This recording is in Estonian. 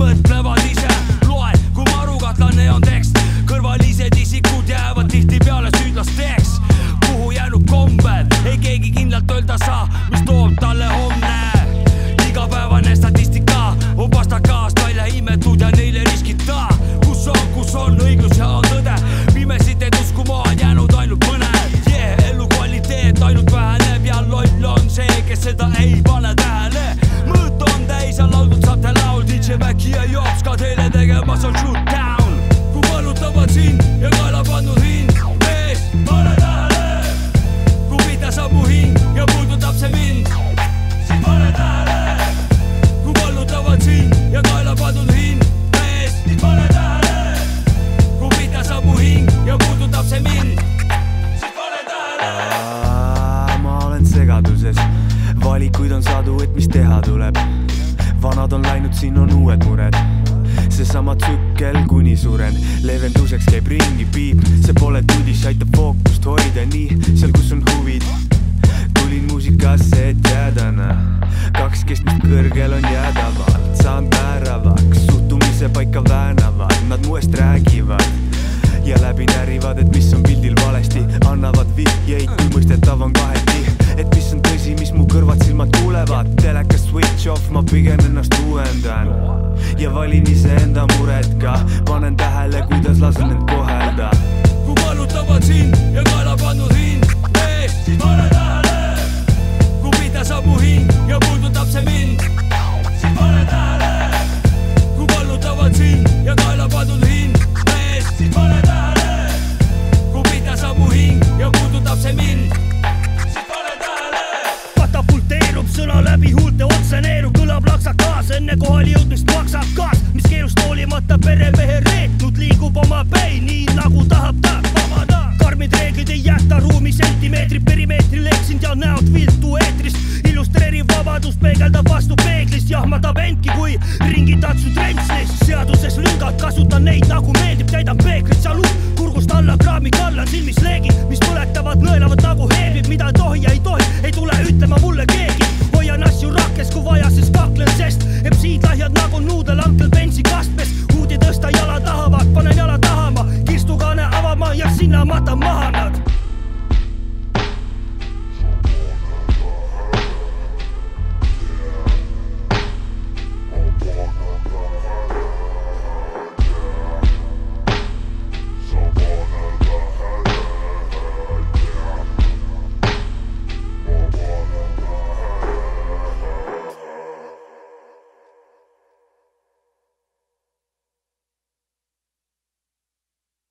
mõtlevad ise. Loe, kui marukahtlane on tekst. Kõrvalised isikud jäävad tihtipeale süüdlasteks. Kuhu jäänud kombed, ei keegi kindlalt öelda saa, mis toob talle homne. Igapäevane statistika on pastakaast välja imetud ja neile riskita. Kus on õiglus ja on tõde, pimesid edus, kui maa on jäänud ainult mõned. Elu kvaliteet ainult väheneb ja loll on see, kes seda ei pane tähele. Mõõt on täis ja lauldud saate laul, DJ Mäki ja Jops ka teile tegemas on shoot down. Kui valutavad sind ja kaela pandud hind, mees, pane tähele. Kui pida saab mu hing ja puudutab see mind, siis pane tähele. Kui valutavad sind ja kaela pandud hind, mees, siis pane tähele. Kui pida saab mu hing ja puudutab see mind, siis pane tähele. Ma olen segaduses, valikuid on sadu, et mis teha tuleb. Vanad on läinud, siin on uued mured. Seesama tsükkel kuni suren, leevenduseks käib ringi piip. See pole tudis, aitab fookust hoida nii, seal kus on huvid. Tulin muusikasse, et jäädana, kaks kestmist kõrgel on jäädavalt. Saan määravaks, suhtumise paika väänavad, nad muest räägivad ja läbi närivad, et mis on pildil valesti. Annavad vihjeid, kui mõistetav on kaheti, et mis on tõsi, mis mu kõrvad silmad kuulevad. Telekas switch off, ma pigem ennast uuendan ja valin iseenda mured ka. Panen tähele, kuidas lasen end kohelda. Kui valutavad sind ja kaela pandud hind, mees, siis pane tähele. Kui pida saab mu hing ja puudutab see mind, siis pane tähele. Kui valutavad sind ja kaela pandud hind, mees, siis pane tähele. Kui pida saab mu hing ja puudutab see mind, siis pane tähele. Katapulteerub sõna läbi huulte otse neeru, kõlab laksakas, enne kohali jõudmist maksakas. Mis keelust hoolimata peremehe reetnud liigub oma päi, nii nagu tahab ta. Karmid reeglid ei jäta ruumi sentimeetri perimeetril, eksind ja näod viltu eetrist. Illustreeriv vabadus peegeldab vastu peeglist, jahmatab endki kui ringi tatsud rentslis. Seaduses lüngad, kasutan neid nagu meeldib, täidan peekrit salu. Kurgust alla kraami kallan silmis leegid, mis põletavad, nõelavad nagu heebib, mida ei tohi ja ei tohi, ei tule ütlema mulle.